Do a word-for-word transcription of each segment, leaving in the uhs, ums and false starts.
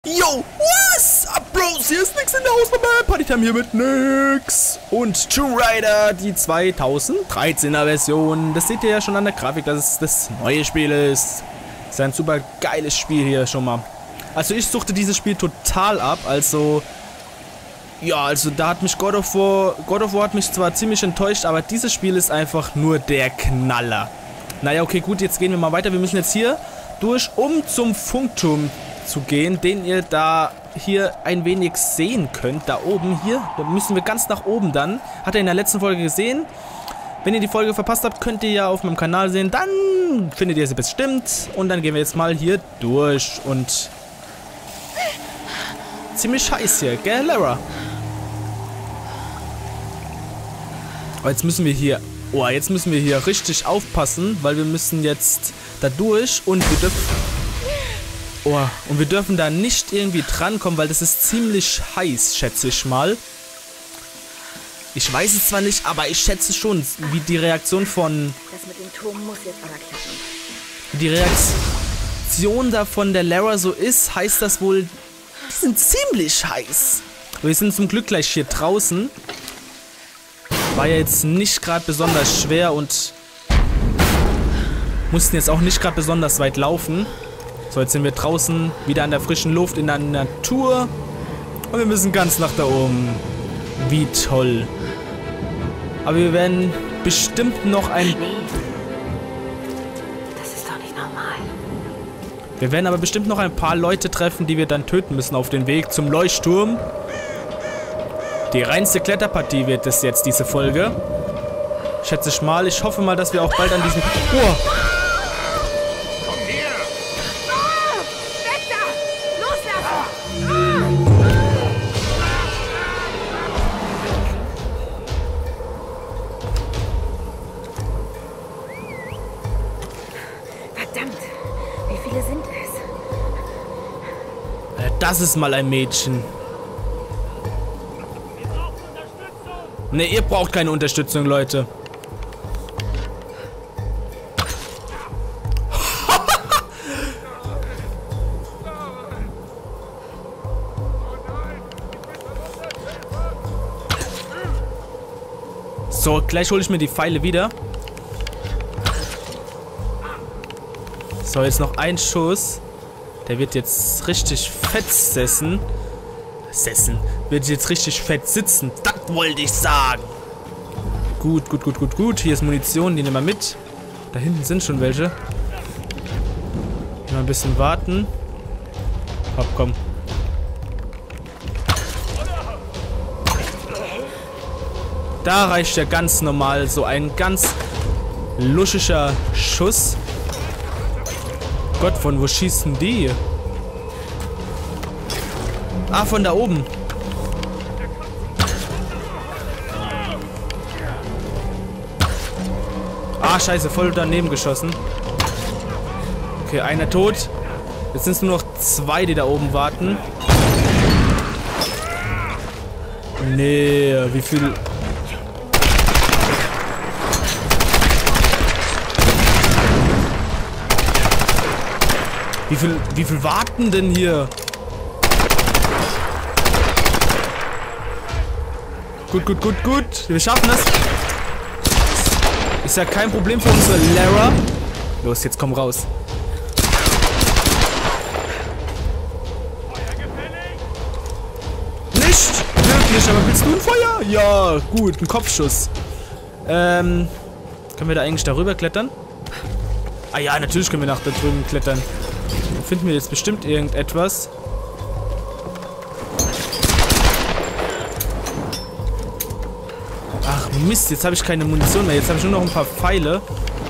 Yo, what's up, Bros? Hier ist nix in der Hausnummer. Partytime hier mit nix. Und Tomb Raider, die zweitausenddreizehner Version. Das seht ihr ja schon an der Grafik, dass es das neue Spiel ist. Das ist ein super geiles Spiel hier schon mal. Also ich suchte dieses Spiel total ab. Also, ja, also da hat mich God of War, God of War hat mich zwar ziemlich enttäuscht, aber dieses Spiel ist einfach nur der Knaller. Naja, okay, gut, jetzt gehen wir mal weiter. Wir müssen jetzt hier durch, um zum Funkturm zu gehen, den ihr da hier ein wenig sehen könnt. Da oben hier, da müssen wir ganz nach oben dann. Hat ihr in der letzten Folge gesehen. Wenn ihr die Folge verpasst habt, könnt ihr ja auf meinem Kanal sehen. Dann findet ihr sie bestimmt. Und dann gehen wir jetzt mal hier durch. Und ziemlich heiß hier, gell, Lara? Aber jetzt müssen wir hier... Oh, jetzt müssen wir hier richtig aufpassen, weil wir müssen jetzt da durch und wir dürfen... Oh, und wir dürfen da nicht irgendwie drankommen, weil das ist ziemlich heiß, schätze ich mal. Ich weiß es zwar nicht, aber ich schätze schon, wie die Reaktion von... Das mit dem Turm muss jetzt aber klappen. Wie die Reaktion da von der Lara so ist, heißt das wohl, die sind ziemlich heiß. Wir sind zum Glück gleich hier draußen. War ja jetzt nicht gerade besonders schwer und mussten jetzt auch nicht gerade besonders weit laufen. So, jetzt sind wir draußen, wieder an der frischen Luft, in der Natur. Und wir müssen ganz nach da oben. Wie toll. Aber wir werden bestimmt noch ein... Schnee. Das ist doch nicht normal. Wir werden aber bestimmt noch ein paar Leute treffen, die wir dann töten müssen auf den Weg zum Leuchtturm. Die reinste Kletterpartie wird es jetzt, diese Folge. Schätze ich mal. Ich hoffe mal, dass wir auch bald an diesem... Oh! Verdammt, wie viele sind es? Das ist mal ein Mädchen. Ne, ihr braucht keine Unterstützung, Leute. So, gleich hole ich mir die Pfeile wieder. So, jetzt noch ein Schuss. Der wird jetzt richtig fett sessen. Sessen. Wird jetzt richtig fett sitzen. Das wollte ich sagen. Gut, gut, gut, gut, gut. Hier ist Munition, die nehmen wir mit. Da hinten sind schon welche. Mal ein bisschen warten. Hopp, komm. Da reicht ja ganz normal so ein ganz luschiger Schuss. Gott, von wo schießen die? Ah, von da oben. Ah, scheiße, voll daneben geschossen. Okay, einer tot. Jetzt sind es nur noch zwei, die da oben warten. Nee, wie viel... Wie viel, wie viel warten denn hier? Gut, gut, gut, gut. Wir schaffen das. Ist ja kein Problem für unsere Lara. Los, jetzt komm raus. Nicht wirklich, aber willst du ein Feuer? Ja, gut, ein Kopfschuss. Ähm, können wir da eigentlich darüber klettern? Ah ja, natürlich können wir nach da drüben klettern. Dann finden wir jetzt bestimmt irgendetwas. Ach Mist, jetzt habe ich keine Munition mehr. Jetzt habe ich nur noch ein paar Pfeile.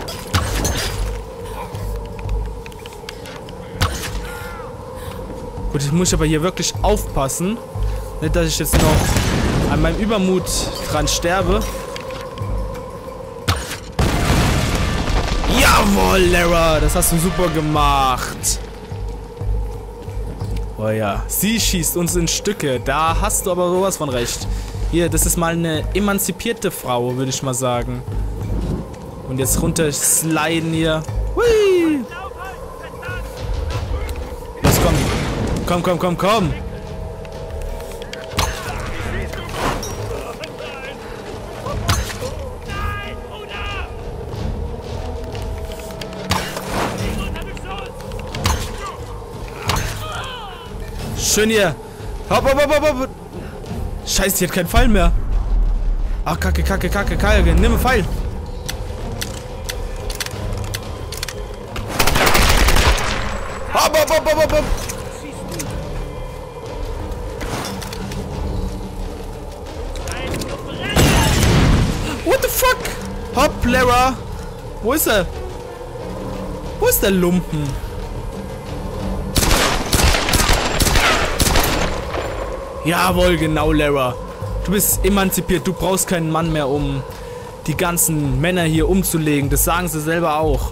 Gut, ich muss aber hier wirklich aufpassen. Nicht, dass ich jetzt noch an meinem Übermut dran sterbe. Jawohl, Lara, das hast du super gemacht. Oh ja, sie schießt uns in Stücke. Da hast du aber sowas von recht. Hier, das ist mal eine emanzipierte Frau, würde ich mal sagen. Und jetzt runter sliden hier. Hui! Los, komm. Komm, komm, komm, komm. Schön hier. Hopp, hopp, hopp, hopp, hopp. Scheiße, die hat keinen Pfeil mehr. Ach, kacke, kacke, kacke, kacke. Nimm einen Pfeil. Hopp, hopp, hopp, hopp, hopp. What the fuck? Hopp, Lara. Wo ist er? Wo ist der Lumpen? Jawohl, genau, Lara. Du bist emanzipiert. Du brauchst keinen Mann mehr, um die ganzen Männer hier umzulegen. Das sagen sie selber auch.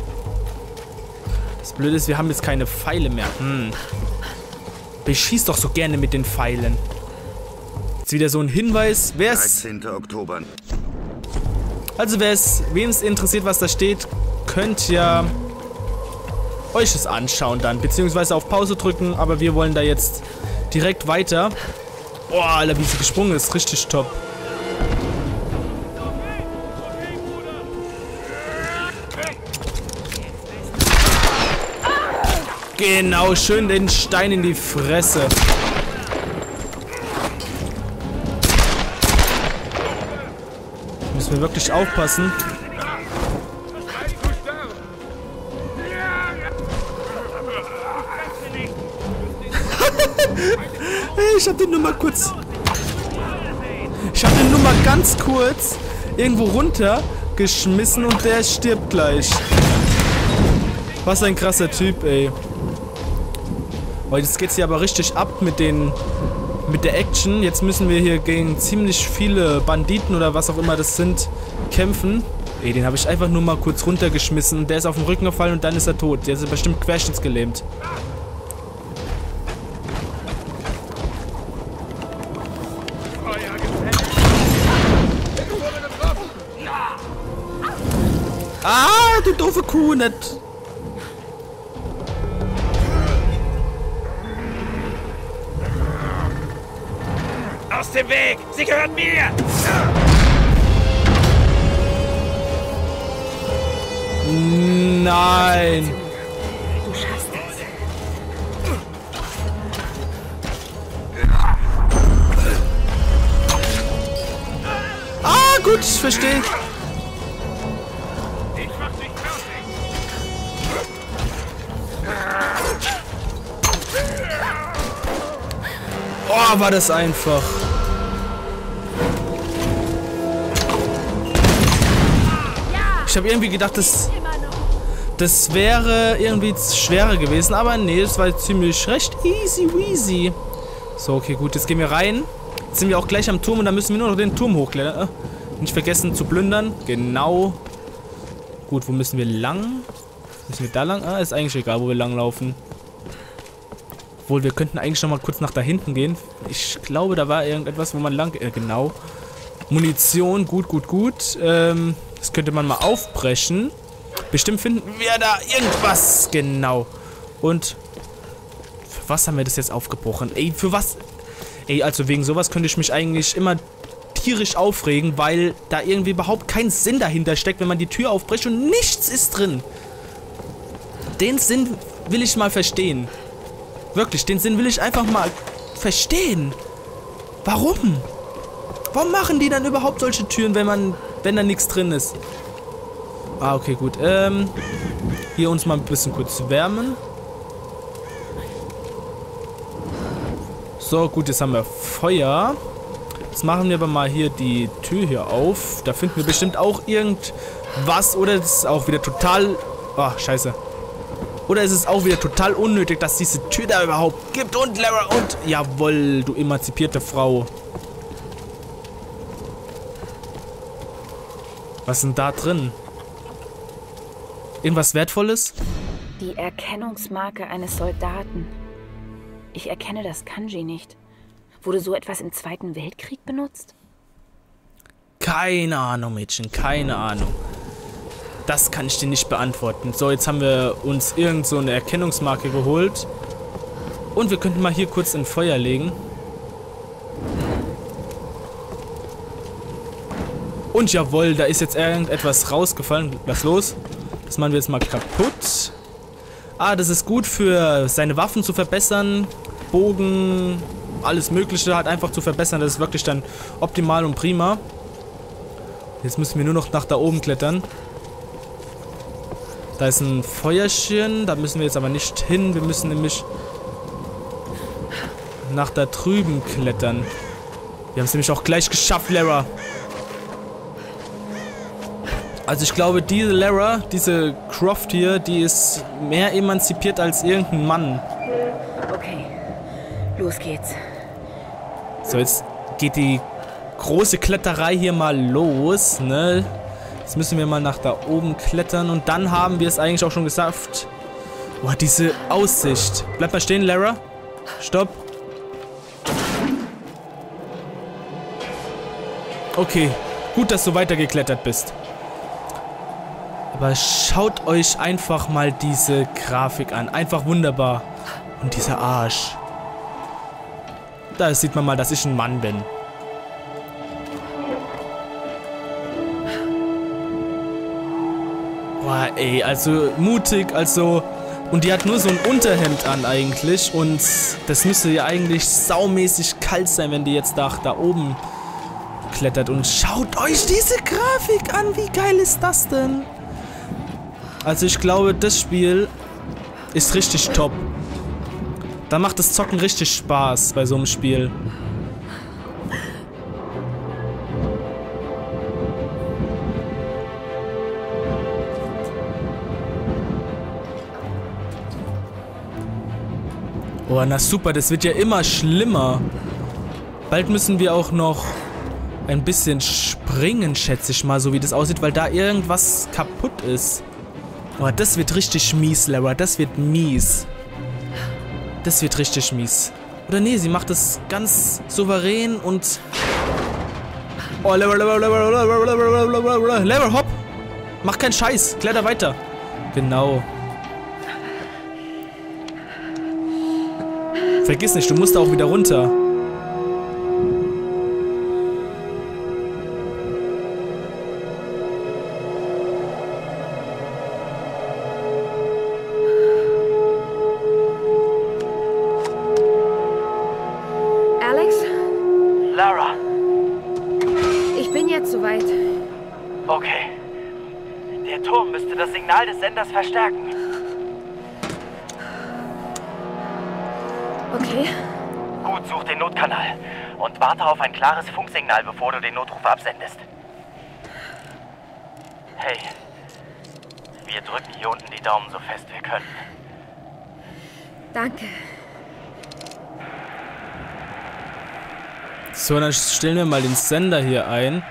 Das Blöde ist, wir haben jetzt keine Pfeile mehr. Hm. Beschieß doch so gerne mit den Pfeilen. Jetzt wieder so ein Hinweis. Wer es... dreizehnten Oktober. Also wer es, wen es interessiert, was da steht, könnt ja euch es anschauen dann. Beziehungsweise auf Pause drücken. Aber wir wollen da jetzt direkt weiter. Boah, Alter, wie sie gesprungen ist. Richtig top. Genau, schön den Stein in die Fresse. Müssen wir wirklich aufpassen. Ich hab den nur mal kurz... Ich hab den nur mal ganz kurz irgendwo runtergeschmissen und der stirbt gleich. Was ein krasser Typ, ey. Oh, jetzt geht's hier aber richtig ab mit den... mit der Action. Jetzt müssen wir hier gegen ziemlich viele Banditen oder was auch immer das sind, kämpfen. Ey, den habe ich einfach nur mal kurz runtergeschmissen und der ist auf den Rücken gefallen und dann ist er tot. Der ist bestimmt querschnittsgelähmt. Ah, du doofe Kuh, nicht. Aus dem Weg! Sie gehört mir! Nein. Du schaffst das. Ah, gut, ich verstehe. Oh, war das einfach. Ich habe irgendwie gedacht, das, das wäre irgendwie schwerer gewesen. Aber nee, das war ziemlich recht easy weasy. So, okay, gut. Jetzt gehen wir rein. Jetzt sind wir auch gleich am Turm und dann müssen wir nur noch den Turm hochklettern. Nicht vergessen zu plündern. Genau. Gut, wo müssen wir lang? Müssen wir da lang? Ah, ist eigentlich egal, wo wir lang laufen. Obwohl, wir könnten eigentlich noch mal kurz nach da hinten gehen. Ich glaube, da war irgendetwas, wo man lang... Äh, genau. Munition, gut, gut, gut. Ähm, das könnte man mal aufbrechen. Bestimmt finden wir da irgendwas. Genau. Und... Für was haben wir das jetzt aufgebrochen? Ey, für was... Ey, also wegen sowas könnte ich mich eigentlich immer tierisch aufregen, weil da irgendwie überhaupt kein Sinn dahinter steckt, wenn man die Tür aufbricht und nichts ist drin. Den Sinn will ich mal verstehen. Wirklich, den Sinn will ich einfach mal verstehen. Warum? Warum machen die dann überhaupt solche Türen, wenn man, wenn da nichts drin ist? Ah, okay, gut. Ähm, hier uns mal ein bisschen kurz wärmen. So, gut, jetzt haben wir Feuer. Jetzt machen wir aber mal hier die Tür hier auf. Da finden wir bestimmt auch irgendwas. Oder das ist auch wieder total... Oh, scheiße. Oder ist es auch wieder total unnötig, dass diese Tür da überhaupt gibt. Und Lara und... Jawohl, du emanzipierte Frau. Was ist denn da drin? Irgendwas Wertvolles? Die Erkennungsmarke eines Soldaten. Ich erkenne das Kanji nicht. Wurde so etwas im Zweiten Weltkrieg benutzt? Keine Ahnung, Mädchen, keine Ahnung. Das kann ich dir nicht beantworten. So, jetzt haben wir uns irgend so eine Erkennungsmarke geholt. Und wir könnten mal hier kurz in Feuer legen. Und jawohl, da ist jetzt irgendetwas rausgefallen. Was los? Das machen wir jetzt mal kaputt. Ah, das ist gut für seine Waffen zu verbessern. Bogen, alles Mögliche halt einfach zu verbessern. Das ist wirklich dann optimal und prima. Jetzt müssen wir nur noch nach da oben klettern. Da ist ein Feuerchen. Da müssen wir jetzt aber nicht hin. Wir müssen nämlich nach da drüben klettern. Wir haben es nämlich auch gleich geschafft, Lara. Also ich glaube, diese Lara, diese Croft hier, die ist mehr emanzipiert als irgendein Mann. Okay, los geht's. So, jetzt geht die große Kletterei hier mal los, ne? Jetzt müssen wir mal nach da oben klettern und dann haben wir es eigentlich auch schon geschafft. Boah, diese Aussicht. Bleib mal stehen, Lara. Stopp. Okay, gut, dass du weitergeklettert bist. Aber schaut euch einfach mal diese Grafik an. Einfach wunderbar. Und dieser Arsch. Da sieht man mal, dass ich ein Mann bin. Boah, ey, also mutig, also... Und die hat nur so ein Unterhemd an eigentlich. Und das müsste ja eigentlich saumäßig kalt sein, wenn die jetzt da, da oben klettert. Und schaut euch diese Grafik an. Wie geil ist das denn? Also ich glaube, das Spiel ist richtig top. Da macht das Zocken richtig Spaß bei so einem Spiel. Oh, na super, das wird ja immer schlimmer. Bald müssen wir auch noch ein bisschen springen, schätze ich mal, so wie das aussieht, weil da irgendwas kaputt ist. Oh, das wird richtig mies, Lara. Das wird mies. Das wird richtig mies. Oder nee, sie macht es ganz souverän und... Oh, Lara, Lara, Lara, Lara, Lara, Lara, Lara, Lara, hopp! Mach keinen Scheiß. Kletter weiter. Genau. Vergiss nicht, du musst da auch wieder runter. Lara. Ich bin jetzt soweit. Okay. Der Turm müsste das Signal des Senders verstärken. Okay. Gut, such den Notkanal. Und warte auf ein klares Funksignal, bevor du den Notruf absendest. Hey. Wir drücken hier unten die Daumen so fest wir können. Danke. So, dann stellen wir mal den Sender hier ein.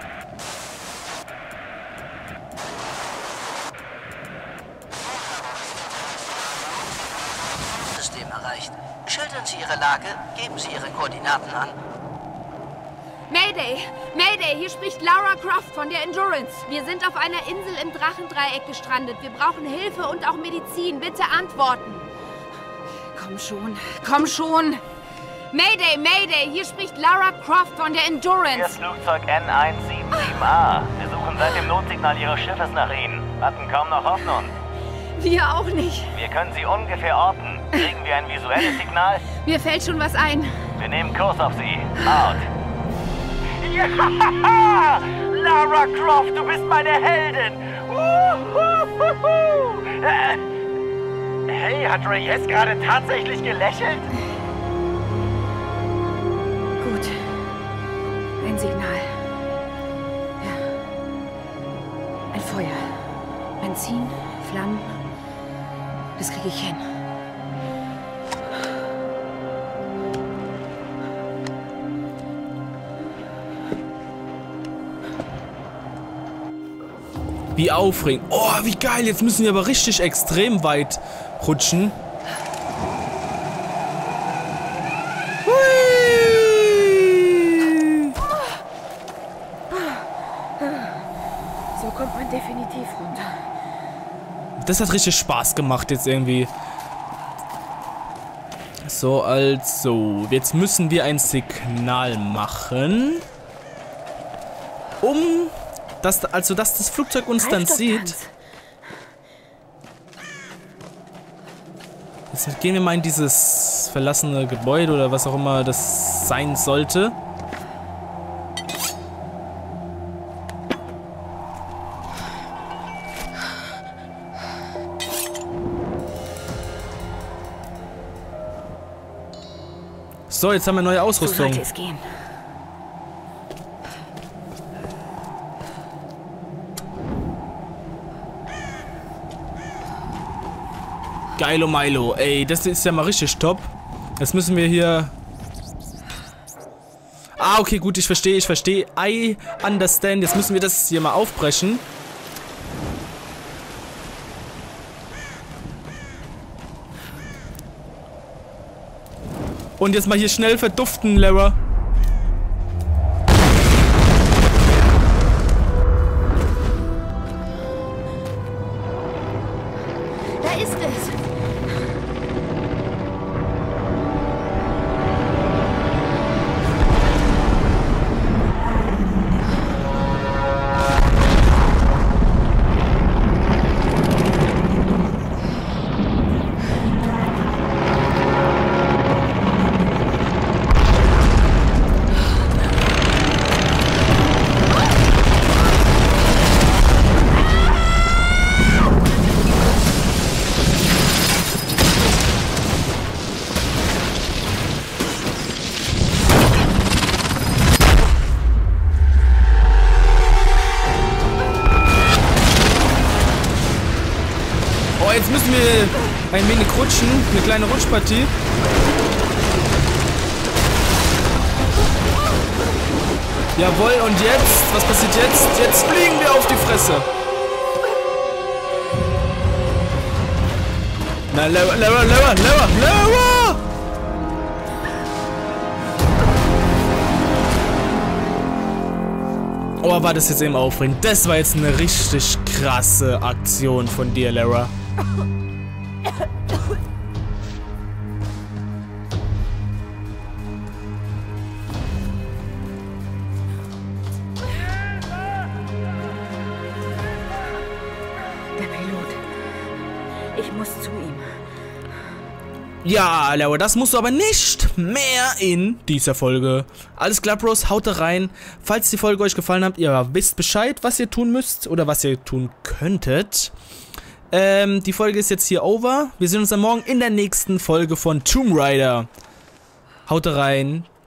System erreicht. Schildern Sie Ihre Lage, geben Sie Ihre Koordinaten an. Mayday! Mayday! Hier spricht Lara Croft von der Endurance. Wir sind auf einer Insel im Drachendreieck gestrandet. Wir brauchen Hilfe und auch Medizin. Bitte antworten. Komm schon, komm schon. Mayday, Mayday! Hier spricht Lara Croft von der Endurance. Hier ist Flugzeug N eins sieben sieben A. Wir suchen seit dem Notsignal Ihres Schiffes nach Ihnen. Hatten kaum noch Hoffnung. Wir auch nicht. Wir können Sie ungefähr orten. Kriegen wir ein visuelles Signal? Mir fällt schon was ein. Wir nehmen Kurs auf Sie. Out. Ja! Lara Croft, du bist meine Heldin! Uhuhuhu. Äh, hey, hat Reyes gerade tatsächlich gelächelt? Gut. Ein Signal. Ja. Ein Feuer. Benzin, Flammen. Das kriege ich hin. Wie aufregend. Oh, wie geil. Jetzt müssen wir aber richtig extrem weit rutschen. Hui. So kommt man definitiv runter. Das hat richtig Spaß gemacht jetzt irgendwie. Also, also. Jetzt müssen wir ein Signal machen. Um... Dass, also, dass das Flugzeug uns dann sieht. Jetzt gehen wir mal in dieses verlassene Gebäude oder was auch immer das sein sollte. So, jetzt haben wir neue Ausrüstung. So sollte es gehen. Geilo Milo. Ey, das ist ja mal richtig top. Jetzt müssen wir hier... Ah, okay, gut, ich verstehe, ich verstehe. I understand. Jetzt müssen wir das hier mal aufbrechen. Und jetzt mal hier schnell verduften, Lara. Da ist es. Jetzt müssen wir ein wenig rutschen. Eine kleine Rutschpartie. Jawohl, und jetzt? Was passiert jetzt? Jetzt fliegen wir auf die Fresse. Na, Lara, Lara, Lara, Lara, Lara! Oh, war das jetzt eben aufregend. Das war jetzt eine richtig krasse Aktion von dir, Lara. Der Pilot. Ich muss zu ihm. Ja, Lara, das musst du aber nicht mehr in dieser Folge. Alles klar, Bros, haut rein. Falls die Folge euch gefallen hat, ihr wisst Bescheid, was ihr tun müsst oder was ihr tun könntet. Ähm, die Folge ist jetzt hier over. Wir sehen uns dann morgen in der nächsten Folge von Tomb Raider. Haut rein.